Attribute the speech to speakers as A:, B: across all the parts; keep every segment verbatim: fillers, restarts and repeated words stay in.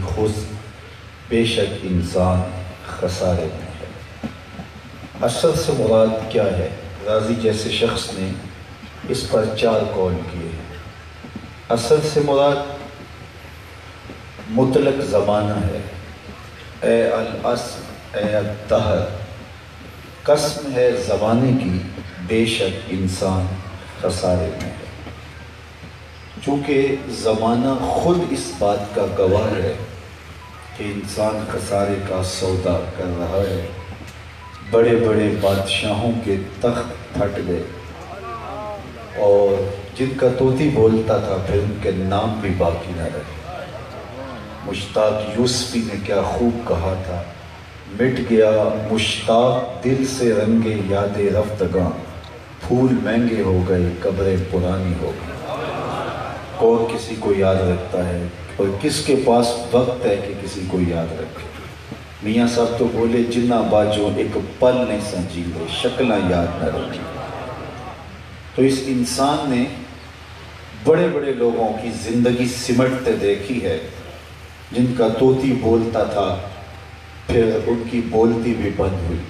A: خس بے شک انسان خسارے میں ہے۔ اثر سے مراد کیا ہے؟ رازی جیسے شخص نے اس پر چار قول کیے ہیں۔ اثر سے مراد مطلق زمانہ ہے، اے الاصل اے الدہر، قسم ہے زمانے کی بے شک انسان خسارے میں ہے۔ چونکہ زمانہ خود اس بات کا گواہ ہے کہ انسان خسارے کا سودا کر رہا ہے۔ بڑے بڑے بادشاہوں کے تخت پھٹ گئے اور جن کا طوطی بولتا تھا پھر ان کے نام بھی باقی نہ رہے۔ مشتاق یوسفی نے کیا خوب کہا تھا، مٹ گیا مشتاق دل سے رنگے یاد رفتگاں، پھول مہنگے ہو گئے قبریں پرانی ہو گئی۔ کون کسی کو یاد رکھتا ہے اور کس کے پاس وقت ہے کہ کسی کو یاد رکھے؟ میاں صاحب تو بولے جنہ باجوں ایک پل نہیں سنجیدے، شکلیں یاد نہ رکھی۔ تو اس انسان نے بڑے بڑے لوگوں کی زندگی سمٹتے دیکھی ہے، جن کا طوطی بولتا تھا پھر ان کی بولتی بھی بند ہوئی،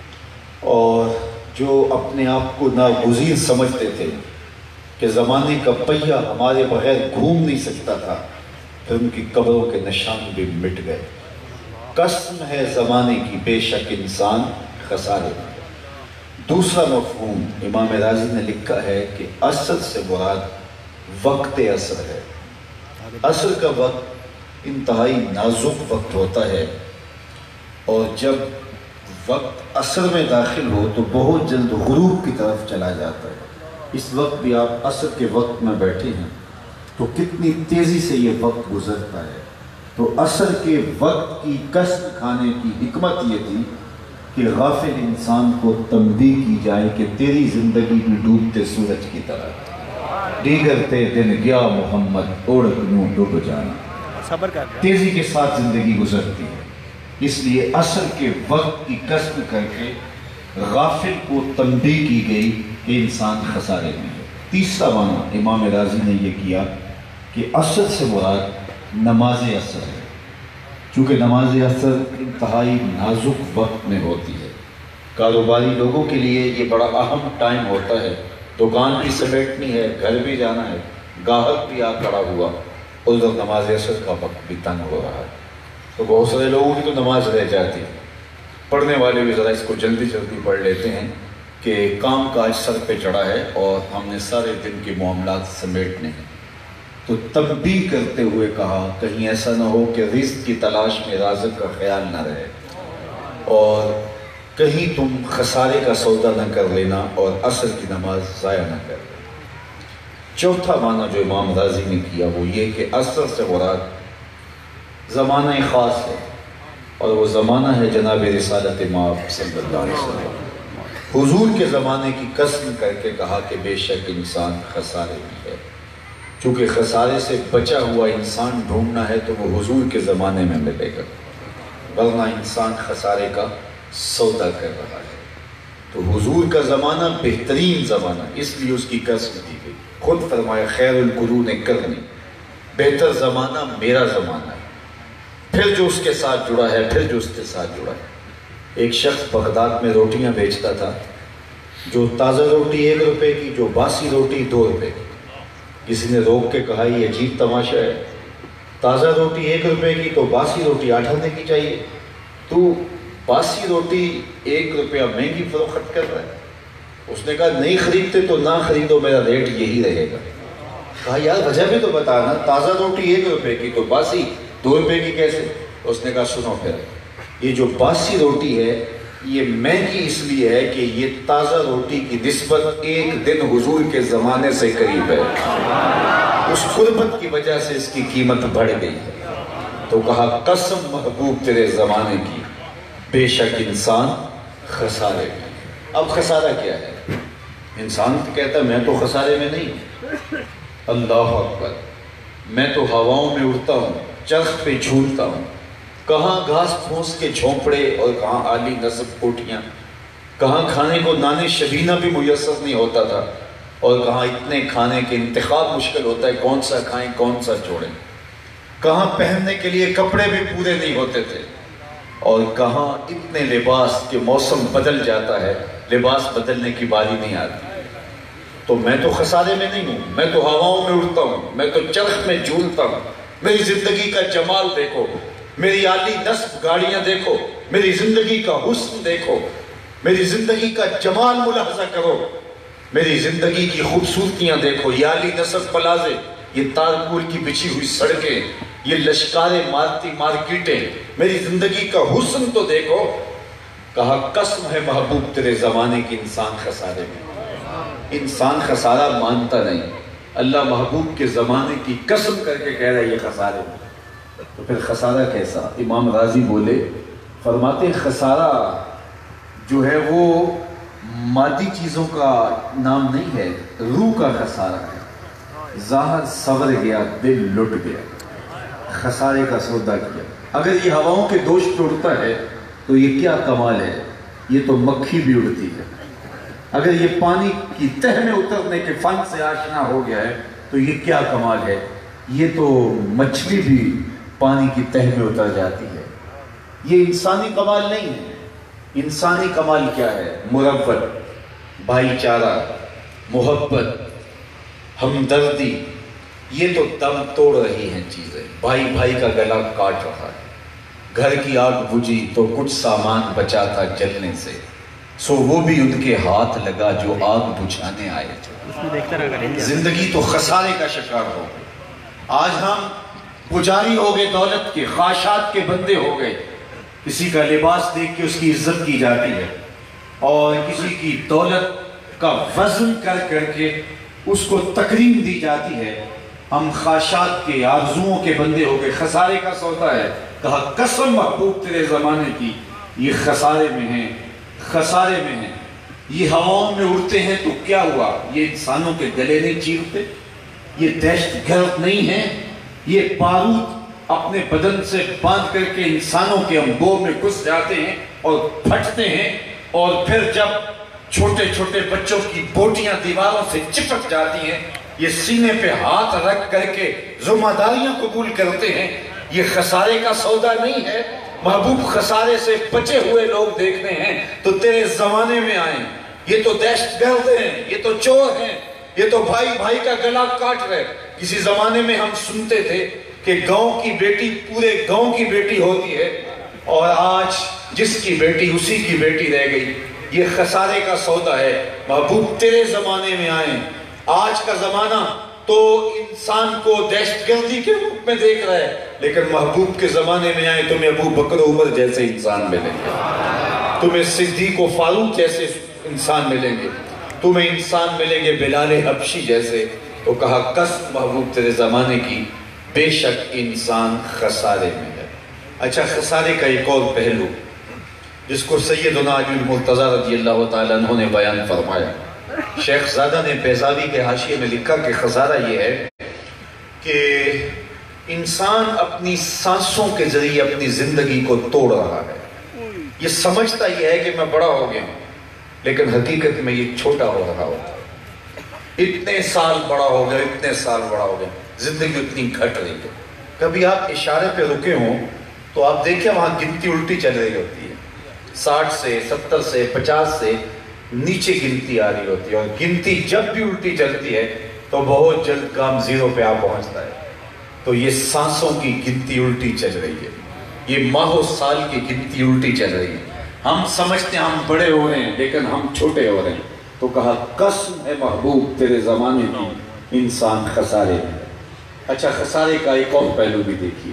A: اور جو اپنے آپ کو ناگزیر سمجھتے تھے کہ زمانے کا پہیہ ہمارے بغیر گھوم نہیں سکتا تھا، پھر ان کی قبروں کے نشان بھی مٹ گئے۔ قسم ہے زمانے کی بے شک انسان خسارے میں۔ دوسرا مفہوم امام رازی نے لکھا ہے کہ عصر سے مراد وقت عصر ہے۔ عصر کا وقت انتہائی نازک وقت ہوتا ہے، اور جب وقت عصر میں داخل ہو تو بہت جلد غروب کی طرف چلا جاتا ہے۔ اس وقت بھی آپ عصر کے وقت میں بیٹھے ہیں تو کتنی تیزی سے یہ وقت گزرتا ہے۔ تو عصر کے وقت کی قسم کھانے کی حکمت یہ تھی کہ غافل انسان کو تنبیہ کی جائے کہ تیری زندگی بھی ڈوبتے سورج کی طرح، دیگرتے دن گیا محمد اوڑک نو ڈوب جانا، تیزی کے ساتھ زندگی گزرتی ہے۔ اس لیے عصر کے وقت کی قسم کر کے غافل کو تنبیہ کی گئی کہ انسان خسارے میں ہے۔ تیسرا معنی امام رازی نے یہ کیا کہ عصر سے مراد نماز عصر ہے، چونکہ نماز عصر انتہائی نازک وقت میں ہوتی ہے۔ کاروباری لوگوں کے لیے یہ بڑا اہم ٹائم ہوتا ہے، دکان بھی سمیٹنی ہے، گھر بھی جانا ہے، گاہک بھی آ کھڑا ہوا اور ادھر نماز عصر کا وقت بھی تنگ ہو رہا ہے، تو بہت سارے لوگوں کی تو نماز رہ جاتی ہے۔ پڑھنے والے بھی ذرا اس کو جلدی جلدی پڑھ لیتے ہیں کہ کام کاج سر پہ چڑھا ہے اور ہم نے سارے دن کے معاملات سمیٹنے ہیں۔ تو تنبیہ کرتے ہوئے کہا کہیں ایسا نہ ہو کہ رزق کی تلاش میں رازق کا خیال نہ رہے، اور کہیں تم خسارے کا سودا نہ کر لینا اور عصر کی نماز ضائع نہ کر لینا۔ چوتھا معنی جو امام رازی نے کیا وہ یہ کہ عصر سے مراد زمانہ خاص ہے، اور وہ زمانہ ہے جناب رسالت مآب صلی اللہ علیہ وسلم۔ حضور کے زمانے کی قسم کر کے کہا کہ بے شک انسان خسارے میں ہے۔ چونکہ خسارے سے بچا ہوا انسان ڈھونڈنا ہے تو وہ حضور کے زمانے میں ملے گا، ورنہ انسان خسارے کا سودا کر رہا ہے۔ تو حضور کا زمانہ بہترین زمانہ، اس لیے اس کی قسم دی گئی۔ خود فرمایا خیر القرون قرنی، بہتر زمانہ میرا زمانہ ہے، پھر جو اس کے ساتھ جڑا ہے، پھر جو اس کے ساتھ جڑا ہے۔ ایک شخص بغداد میں روٹیاں بیچتا تھا، جو تازہ روٹی ایک روپے کی، جو باسی روٹی دو روپے کی۔ کسی نے روک کے کہا یہ عجیب تماشا ہے، تازہ روٹی ایک روپے کی تو باسی روٹی آٹھ آنے کی چاہیے، تو باسی روٹی ایک روپیہ مہنگی فروخت کر رہا ہے۔ اس نے کہا نہیں خریدتے تو نہ خریدو، میرا ریٹ یہی رہے گا۔ کہا یار وجہ بھی تو بتانا، تازہ روٹی ایک روپے کی تو باسی دو روپے کی کیسے؟ اس نے کہا سنو پھر، یہ جو باسی روٹی ہے یہ مہنگی اس لیے ہے کہ یہ تازہ روٹی کی نسبت ایک دن حضور کے زمانے سے قریب ہے، اس قربت کی وجہ سے اس کی قیمت بڑھ گئی ہے۔ تو کہا قسم محبوب تیرے زمانے کی، بے شک انسان خسارے میں۔ اب خسارہ کیا ہے؟ انسان کہتا ہے میں تو خسارے میں نہیں ہوں، اللہ اکبر، میں تو ہواؤں میں اڑتا ہوں، چرخ پہ جھولتا ہوں، کہاں گھاس پھوس کے جھونپڑے اور کہاں عالی نصب کوٹیاں، کہاں کھانے کو نان شبینہ بھی میسر نہیں ہوتا تھا، اور کہاں اتنے کھانے کے انتخاب مشکل ہوتا ہے، کون سا کھائیں کون سا چھوڑیں۔ کہاں پہننے کے لیے کپڑے بھی پورے نہیں ہوتے تھے، اور کہاں اتنے لباس کہ موسم بدل جاتا ہے، لباس بدلنے کی باری نہیں آتی۔ تو میں تو خسارے میں نہیں ہوں، میں تو ہواؤں میں اڑتا ہوں، میں تو چرخ میں جھولتا ہوں۔ میری زندگی کا جمال دیکھو، میری عالی نصب گاڑیاں دیکھو، میری زندگی کا حسن دیکھو، میری زندگی کا جمال ملاحظہ کرو، میری زندگی کی خوبصورتیاں دیکھو، یہ عالی نصب پلازے، یہ تارپول کی بچھی ہوئی سڑکیں، یہ لشکاریں مارتی مارکیٹیں، میری زندگی کا حسن تو دیکھو۔ کہا قسم ہے محبوب تیرے زمانے کی انسان خسارے میں۔ انسان خسارہ مانتا نہیں، اللہ محبوب کے زمانے کی قسم کر کے کہہ رہا ہے یہ خسارے میں۔ تو پھر خسارہ کیسا؟ امام غازی بولے، فرماتے ہیں خسارہ جو ہے وہ مادی چیزوں کا نام نہیں ہے، روح کا خسارہ ہے۔ ظاہر سور گیا، دل لٹ گیا، خسارے کا سودا کیا۔ اگر یہ ہواؤں کے دوش پہ اڑتا ہے تو یہ کیا کمال ہے، یہ تو مکھی بھی اڑتی ہے۔ اگر یہ پانی کی تہ میں اترنے کے فن سے آشنا ہو گیا ہے تو یہ کیا کمال ہے، یہ تو مچھلی بھی پانی کی تہ میں اتر جاتی ہے۔ یہ انسانی کمال نہیں ہے۔ انسانی کمال کیا ہے؟ مربت، بھائی چارہ، محبت، ہمدردی۔ یہ تو دم توڑ رہی ہیں چیزیں، بھائی بھائی کا گلا کاٹ رہا ہے۔ گھر کی آگ بجھی تو کچھ سامان بچا تھا جلنے سے، سو وہ بھی ان کے ہاتھ لگا جو آگ بجھانے آئے تھے۔ زندگی تو خسارے کا شکار ہو گئی۔ آج ہم پجاری ہو گئے دولت کے، خواہشات کے بندے ہو گئے۔ کسی کا لباس دیکھ کے اس کی عزت کی جاتی ہے، اور کسی کی دولت کا وزن کر کر کے اس کو تکریم دی جاتی ہے۔ ہم خواہشات کے، آرزوؤں کے بندے ہو گئے۔ خسارے کا سودا ہے۔ کہا قسم محبوب تیرے زمانے کی، یہ خسارے میں ہیں، خسارے میں ہیں۔ یہ ہواؤں میں اڑتے ہیں تو کیا ہوا؟ یہ انسانوں کے گلے نہیں چیرتے، یہ دہشت گرد نہیں ہیں، یہ بارود اپنے بدن سے باندھ کر کے انسانوں کے انبوہ میں گھس جاتے ہیں اور پھٹتے ہیں، اور پھر جب چھوٹے چھوٹے بچوں کی بوٹیاں دیواروں سے چپک جاتی ہیں، یہ سینے پہ ہاتھ رکھ کر کے ذمہ داریاں قبول کرتے ہیں۔ یہ خسارے کا سودا نہیں ہے۔ محبوب خسارے سے بچے ہوئے لوگ دیکھنے ہیں تو تیرے زمانے میں آئیں۔ یہ تو دہشت گرد ہیں، یہ تو چور ہیں، یہ تو بھائی بھائی کا گلا کاٹ رہے۔ کسی زمانے میں ہم سنتے تھے کہ گاؤں کی بیٹی پورے گاؤں کی بیٹی ہوتی ہے، اور آج جس کی بیٹی اسی کی بیٹی رہ گئی۔ یہ خسارے کا سودا ہے۔ محبوب تیرے زمانے میں آئیں۔ آج کا زمانہ تو انسان کو دہشت گردی کے روپ میں دیکھ رہا ہے، لیکن محبوب کے زمانے میں آئیں تمہیں ابو بکر عمر جیسے انسان ملیں گے، تمہیں صدیق و فاروق جیسے انسان ملیں گے، تمہیں انسان ملیں گے بلال حبشی جیسے۔ تو کہا قسم محبوب تیرے زمانے کی، بے شک انسان خسارے میں ہے۔ اچھا، خسارے کا ایک اور پہلو جس کو سیدنا علی المرتضیٰ رضی اللہ تعالیٰ عنہ نے بیان فرمایا، شیخ زادہ نے بیضاوی کے حاشیے میں لکھا کہ خسارہ یہ ہے کہ انسان اپنی سانسوں کے ذریعے اپنی زندگی کو توڑ رہا ہے۔ یہ سمجھتا یہ ہے کہ میں بڑا ہو گیا ہوں، لیکن حقیقت میں یہ چھوٹا ہو رہا ہوتا ہے۔ اتنے سال بڑا ہو گیا، اتنے سال بڑا ہو گیا، زندگی اتنی گھٹ رہی ہے۔ کبھی آپ اشارے پہ رکے ہوں تو آپ دیکھیں وہاں گنتی الٹی چل رہی ہوتی ہے، ساٹھ سے، ستر سے، پچاس سے نیچے گنتی آ رہی ہوتی ہے، اور گنتی جب بھی الٹی چلتی ہے تو بہت جلد کام زیرو پہ آ پہنچتا ہے۔ تو یہ سانسوں کی گنتی الٹی چل رہی ہے، یہ ماہ و سال کی گنتی الٹی چل رہی ہے۔ ہم سمجھتے ہیں ہم بڑے ہو رہے ہیں، لیکن ہم چھوٹے ہو رہے ہیں۔ تو کہا قسم ہے محبوب تیرے زمانے کی، انسان خسارے میں ہے۔ اچھا، خسارے کا ایک اور پہلو بھی دیکھیے۔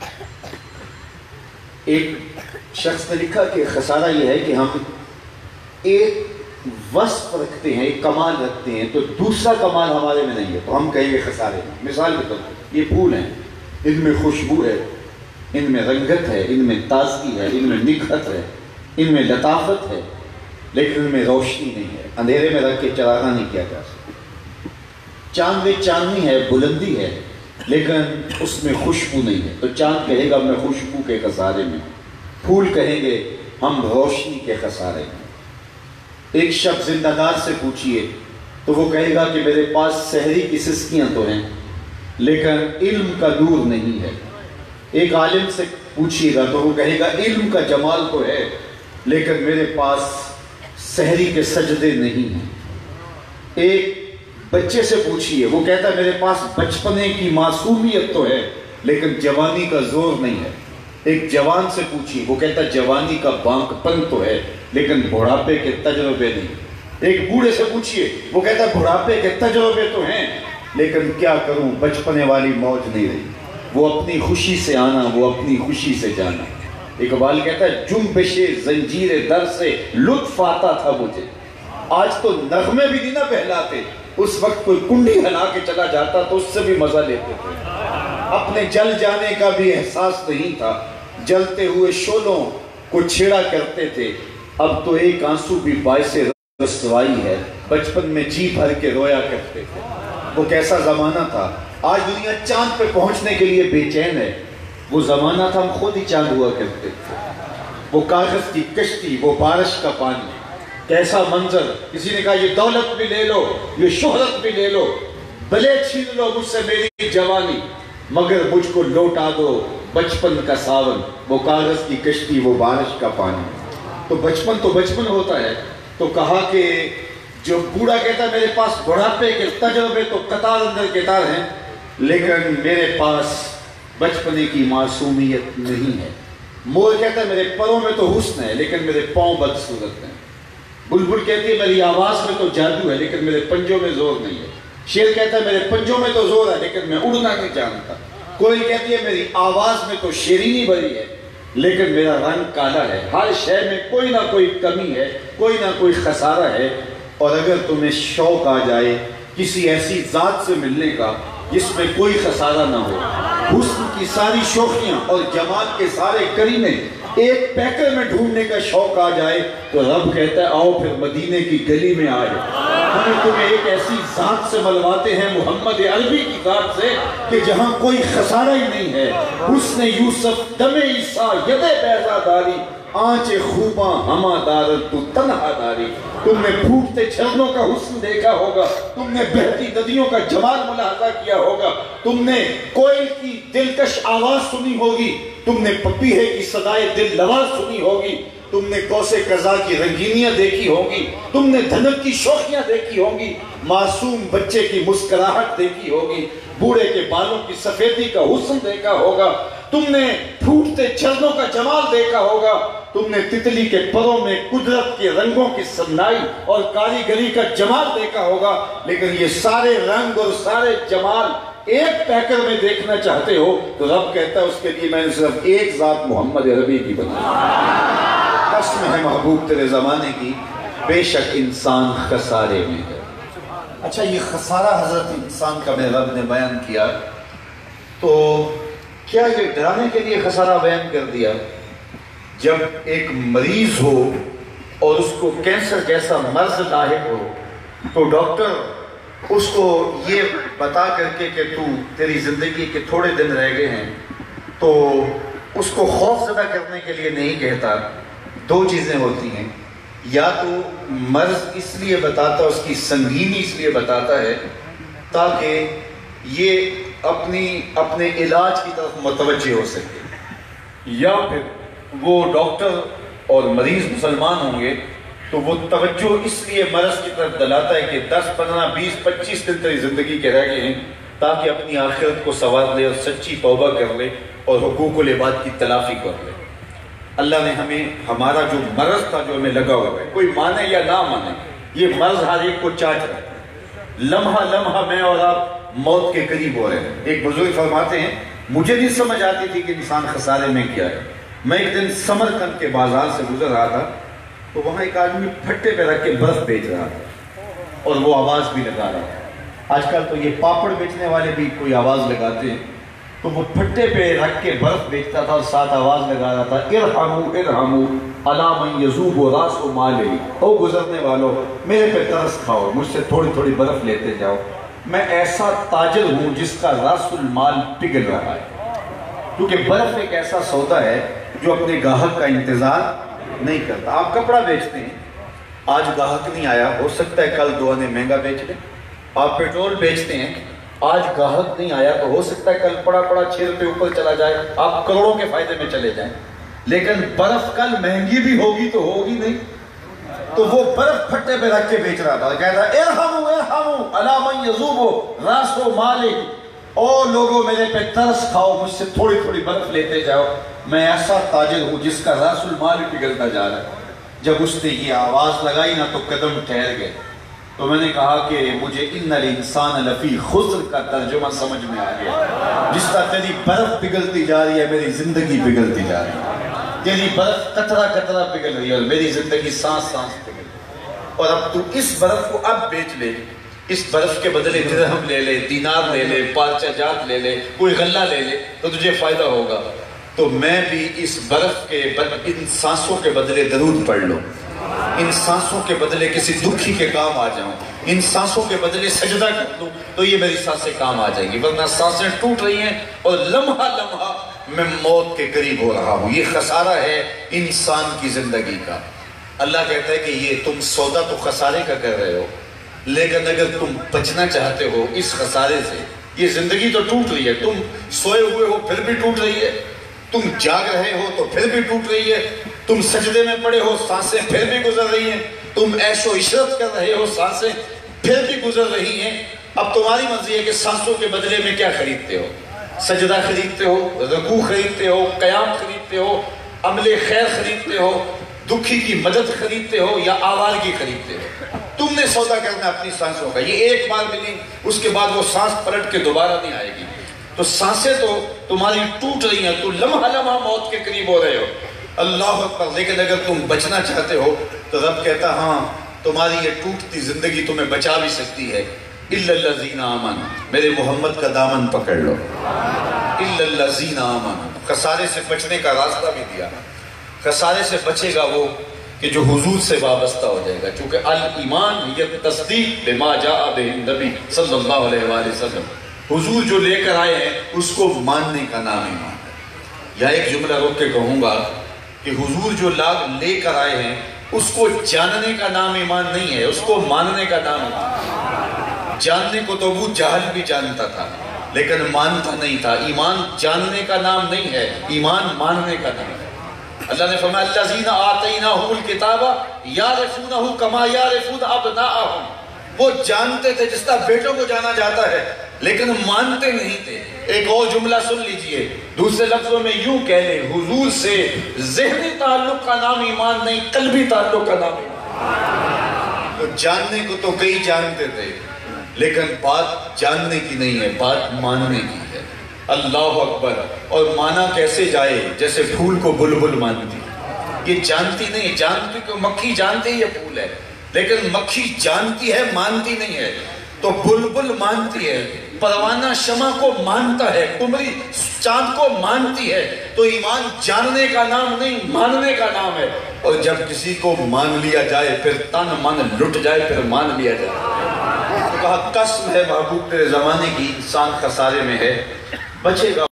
A: ایک شخص نے لکھا کہ خسارہ یہ ہے کہ ہم ایک وصف رکھتے ہیں، ایک کمال رکھتے ہیں، تو دوسرا کمال ہمارے میں نہیں ہے تو ہم کہیں گے خسارے میں۔ مثال کے طور پر یہ پھول ہیں، ان میں خوشبو ہے، ان میں رنگت ہے، ان میں تازگی ہے، ان میں نکھت ہے، ان میں لطافت ہے، لیکن ان میں روشنی نہیں ہے، اندھیرے میں رکھ کے چراغاں نہیں کیا جا سکتا۔ چاند میں چاندنی ہے، بلندی ہے، لیکن اس میں خوشبو نہیں ہے، تو چاند کہے گا میں خوشبو کے خسارے میں، پھول کہیں گے ہم روشنی کے خسارے میں۔ ایک شخص زندہ دار سے پوچھئے تو وہ کہے گا کہ میرے پاس سحری کی سسکیاں تو ہیں، لیکن علم کا نور نہیں ہے۔ ایک عالم سے پوچھیے گا تو وہ کہے گا علم کا جمال تو ہے لیکن میرے پاس سحری کے سجدے نہیں ہیں۔ ایک بچے سے پوچھیے، وہ کہتا ہے میرے پاس بچپنے کی معصومیت تو ہے لیکن جوانی کا زور نہیں ہے۔ ایک جوان سے پوچھیے، وہ کہتا ہے جوانی کا بانک پن تو ہے لیکن بڑھاپے کے تجربے نہیں۔ ایک بوڑھے سے پوچھیے، وہ کہتا ہے بڑھاپے کے تجربے تو ہیں لیکن کیا کروں بچپنے والی موج نہیں رہی۔ وہ اپنی خوشی سے آنا، وہ اپنی خوشی سے جانا۔ اقبال کہتا ہے جنبش زنجیر در سے لطف آتا تھا مجھے، آج تو نغمے بھی نہیں نہ بہلاتے، اس وقت کوئی کنڈی ہلا کے چلا جاتا تو اس سے بھی مزہ لیتے تھے۔ اپنے جل جانے کا بھی احساس نہیں تھا، جلتے ہوئے شعلوں کو چھیڑا کرتے تھے۔ اب تو ایک آنسو بھی باعث رسوائی ہے، بچپن میں جی بھر کے رویا کرتے تھے۔ وہ کیسا زمانہ تھا، آج دنیا چاند پہ پہنچنے کے لیے بے چین ہے، وہ زمانہ تھا ہم خود ہی چاند ہوا کرتے تھے۔ وہ کاغذ کی کشتی، وہ بارش کا پانی، کیسا منظر۔ کسی نے کہا یہ دولت بھی لے لو، یہ شہرت بھی لے لو، بھلے چھین لو مجھ سے میری جوانی، مگر مجھ کو لوٹا دو بچپن کا ساون، وہ کاغذ کی کشتی، وہ بارش کا پانی۔ تو بچپن تو بچپن ہوتا ہے۔ تو کہا کہ جو بوڑھا کہتا ہے میرے پاس بڑھاپے کے تجربے تو قطار اندر قطار ہیں لیکن میرے پاس بچپنے کی معصومیت نہیں ہے۔ مور کہتا ہے میرے پروں میں تو حسن ہے لیکن میرے پاؤں بدصورت ہیں۔ بلبل کہتی ہے میری آواز میں تو جادو ہے لیکن میرے پنجوں میں زور نہیں ہے۔ شیر کہتا ہے میرے پنجوں میں تو زور ہے لیکن میں اڑنا نہیں جانتا۔ کوئی کہتی ہے میری آواز میں تو شیرینی بھری ہے لیکن میرا رنگ کالا ہے۔ ہر شے میں کوئی نہ کوئی کمی ہے، کوئی نہ کوئی خسارہ ہے۔ اور اگر تمہیں شوق آ جائے کسی ایسی ذات سے ملنے کا جس میں کوئی خسارہ نہ ہو، حسن کی ساری شوخیاں اور جمال کے سارے کرینے ایک پیکر میں ڈھونڈنے کا شوق آ جائے تو رب کہتا ہے آؤ پھر مدینے کی گلی میں آئے، ہمیں تمہیں ایک ایسی ذات سے ملواتے ہیں، محمد عربی کی ذات سے، کہ جہاں کوئی خسارہ ہی نہیں ہے۔ حسن یوسف دم عیسیٰ ید بیضا داری، آنچ خوباں ہما دارت تو تنہا داری۔ تم نے پھوٹتے جھرنوں کا حسن دیکھا ہوگا، تم نے بہتی ندیوں کا جمال ملاحظہ کیا ہوگا، تم نے کوئل کی دلکش آواز سنی ہوگی، تم نے پپیہے کی صدائے دل لواز سنی ہوگی، تم نے کوسے قضا کی رنگینیاں دیکھی ہوگی، تم نے دھنک کی شوخیاں دیکھی ہوگی، معصوم بچے کی مسکراہٹ دیکھی ہوگی، بوڑھے کے بالوں کی سفیدی کا حسن دیکھا ہوگا، تم نے پھوٹتے جھرنوں کا جمال دیکھا ہوگا، تم نے تتلی کے پروں میں قدرت کے رنگوں کی سنائی اور کاریگری کا جمال دیکھا ہوگا، لیکن یہ سارے رنگ اور سارے جمال ایک پیکر میں دیکھنا چاہتے ہو تو رب کہتا ہے اس کے لیے میں نے صرف ایک ذات محمد عربی کی بنائی۔ قسم ہے محبوب تیرے زمانے کی، بے شک انسان خسارے میں ہے۔ اچھا یہ خسارہ حضرت انسان کا میرے رب نے بیان کیا، تو کیا یہ ڈرانے کے لیے خسارہ بیان کر دیا؟ جب ایک مریض ہو اور اس کو کینسر جیسا مرض لاحق ہو تو ڈاکٹر اس کو یہ بتا کر کے کہ تو تیری زندگی کے تھوڑے دن رہ گئے ہیں تو اس کو خوف زدہ کرنے کے لیے نہیں کہتا۔ دو چیزیں ہوتی ہیں، یا تو مرض اس لیے بتاتا، اس کی سنگینی اس لیے بتاتا ہے تاکہ یہ اپنی اپنے علاج کی طرف متوجہ ہو سکے، یا پھر وہ ڈاکٹر اور مریض مسلمان ہوں گے تو وہ توجہ اس لیے مرض کی طرف دلاتا ہے کہ دس پندرہ بیس پچیس دن تیری زندگی کے رہ گئے ہیں تاکہ اپنی آخرت کو سنوار لے اور سچی توبہ کر لے اور حقوق العباد کی تلافی کر لے۔ اللہ نے ہمیں ہمارا جو مرض تھا جو ہمیں لگا ہوا ہے، کوئی مانے یا نہ مانے، یہ مرض ہر ایک کو چاٹ رہا ہے۔ لمحہ لمحہ میں اور آپ موت کے قریب ہو رہے ہیں۔ ایک بزرگ فرماتے ہیں مجھے نہیں سمجھ آتی تھی کہ انسان خسارے میں کیا ہے۔ میں ایک دن سمرقند کے بازار سے گزر رہا تھا تو وہاں ایک آدمی پھٹے پہ رکھ کے برف بیچ رہا تھا اور وہ آواز بھی لگا رہا تھا۔ آج کل تو یہ پاپڑ بیچنے والے بھی کوئی آواز لگاتے ہیں، تو وہ پھٹے پہ رکھ کے برف بیچتا تھا اور ساتھ آواز لگا رہا تھا ارحمو ارحمو علی من یذوب راس مالہ، او گزرنے والوں میرے پہ ترس کھاؤ، مجھ سے تھوڑی تھوڑی برف لیتے جاؤ، میں ایسا تاجر ہوں جس کا راس المال پگھل رہا ہے۔ کیونکہ برف ایک ایسا سودا ہے جو اپنے گاہک کا انتظار نہیں کرتا۔ آپ کپڑا بیچتے ہیں، آج گاہک نہیں آیا، ہو سکتا ہے کل دو آنے مہنگا بیچ لیں۔ آپ پیٹرول بیچتے ہیں، آج گاہک نہیں آیا تو ہو سکتا ہے کل پڑا پڑا چھ روپے اوپر چلا جائے، آپ کروڑوں کے فائدے میں چلے جائیں، لیکن برف کل مہنگی بھی ہوگی تو ہوگی نہیں۔ تو وہ برف پھٹے پہ رکھ کے بیچ رہا تھا، کہتا ہے ارحمو ارحمو الا من یذوبو راس و مالک، او لوگوں میرے پہ ترس کھاؤ، مجھ سے تھوڑی تھوڑی برف لیتے جاؤ، میں ایسا تاجر ہوں جس کا راس المال پگھلتا جا رہا ہے۔ جب اس نے یہ آواز لگائی نا تو قدم ٹھہر گئے۔ تو میں نے کہا کہ مجھے ان الانسان لفی خسر کا ترجمہ سمجھ میں آ گیا۔ جس طرح تیری برف پگھلتی جا رہی ہے میری زندگی پگھلتی جا رہی ہے، تیری برف قطرہ قطرہ پگھل رہی ہے اور میری زندگی سانس سانس پگھل رہی ہے، اور اب تو اس برف کو اب بیچ لے، اس برف کے بدلے درہم لے لے، دینار لے لے، پارچہ جات لے لے، کوئی غلہ لے لے تو تجھے فائدہ ہوگا۔ تو میں بھی اس برف کے ان سانسوں کے بدلے درود پڑھ لوں، ان سانسوں کے بدلے کسی دکھی کے کام آ جاؤں، ان سانسوں کے بدلے سجدہ کر لوں تو یہ میری سانسیں کام آ جائیں گی، ورنہ سانسیں ٹوٹ رہی ہیں اور لمحہ لمحہ میں موت کے قریب ہو رہا ہوں۔ یہ خسارہ ہے انسان کی زندگی کا۔ اللہ کہتا ہے کہ یہ تم سودا تو خسارے کا کر رہے ہو، لیکن اگر تم بچنا چاہتے ہو اس خسارے سے، یہ زندگی تو ٹوٹ رہی ہے، تم سوئے ہوئے ہو پھر بھی ٹوٹ رہی ہے، تم جاگ رہے ہو تو پھر بھی ٹوٹ رہی ہے، تم سجدے میں پڑے ہو سانسیں پھر بھی گزر رہی ہیں، تم عیش و عشرت کر رہے ہو سانسیں پھر بھی گزر رہی ہیں۔ اب تمہاری مرضی ہے کہ سانسوں کے بدلے میں کیا خریدتے ہو، سجدہ خریدتے ہو، رکوع خریدتے ہو، قیام خریدتے ہو، عمل خیر خریدتے ہو، دکھی کی مدد خریدتے ہو، یا آوارگی خریدتے ہو۔ تم نے سودا کرنا اپنی سانسوں کا، یہ ایک بار ملی اس کے بعد وہ سانس پلٹ کے دوبارہ نہیں آئے گی۔ تو سانسیں تو تمہاری ٹوٹ رہی ہیں، تو لمحہ لمحہ موت کے قریب ہو رہے ہو، اللہ اکبر، لیکن اگر تم بچنا چاہتے ہو تو رب کہتا ہاں تمہاری یہ ٹوٹتی زندگی تمہیں بچا بھی سکتی ہے۔ اِلَّا الَّذِينَ آمَنُوا، میرے محمد کا دامن پکڑ لو، اِلَّا الَّذِينَ آمَنُوا، خسارے سے بچنے کا راستہ بھی دیا۔ خسارے سے بچے گا وہ کہ جو حضور سے وابستہ ہو جائے گا، چونکہ الایمان یہ تصدیق بما جاء بہ النبی صلی اللہ علیہ وآلہ وسلم، حضور جو لے کر آئے ہیں اس کو ماننے کا نام ایمان ہے۔ یا ایک جملہ روک کے کہوں گا کہ حضور جو لاگ لے کر آئے ہیں اس کو جاننے کا نام ایمان نہیں ہے، اس کو ماننے کا نام ہے۔ جاننے کو تو ابو جہل بھی جانتا تھا لیکن مانتا نہیں تھا۔ ایمان جاننے کا نام نہیں ہے، ایمان ماننے کا نام ہے۔ اللہ نے فرمایا الذین آتیناہم الکتاب یعرفونہ کما یعرفون ابناءہم، وہ جانتے تھے جس طرح بیٹوں کو جانا جاتا ہے لیکن مانتے نہیں تھے۔ ایک اور جملہ سن لیجئے، دوسرے لفظوں میں یوں کہہ لیں، حضور سے ذہنی تعلق کا نام ایمان نہیں، قلبی تعلق کا نام ایمان۔ تو جاننے کو تو کئی جانتے تھے لیکن بات جاننے کی نہیں ہے، بات ماننے کی ہے۔ اللہ اکبر۔ اور مانا کیسے جائے؟ جیسے پھول کو بلبل مانتی، یہ جانتی نہیں، جانتی کو مکھی جانتی یہ پھول ہے، لیکن مکھی جانتی ہے مانتی نہیں ہے۔ تو بلبل مانتی ہے، پروانہ شمع کو مانتا ہے، قمری چاند کو مانتی ہے۔ تو ایمان جاننے کا نام نہیں، ماننے کا نام ہے۔ اور جب کسی کو مان لیا جائے پھر تن من لٹ جائے پھر مان لیا جائے۔ تو کہا قسم ہے محبوب تیرے زمانے کی، انسان خسارے میں ہے، بچے گا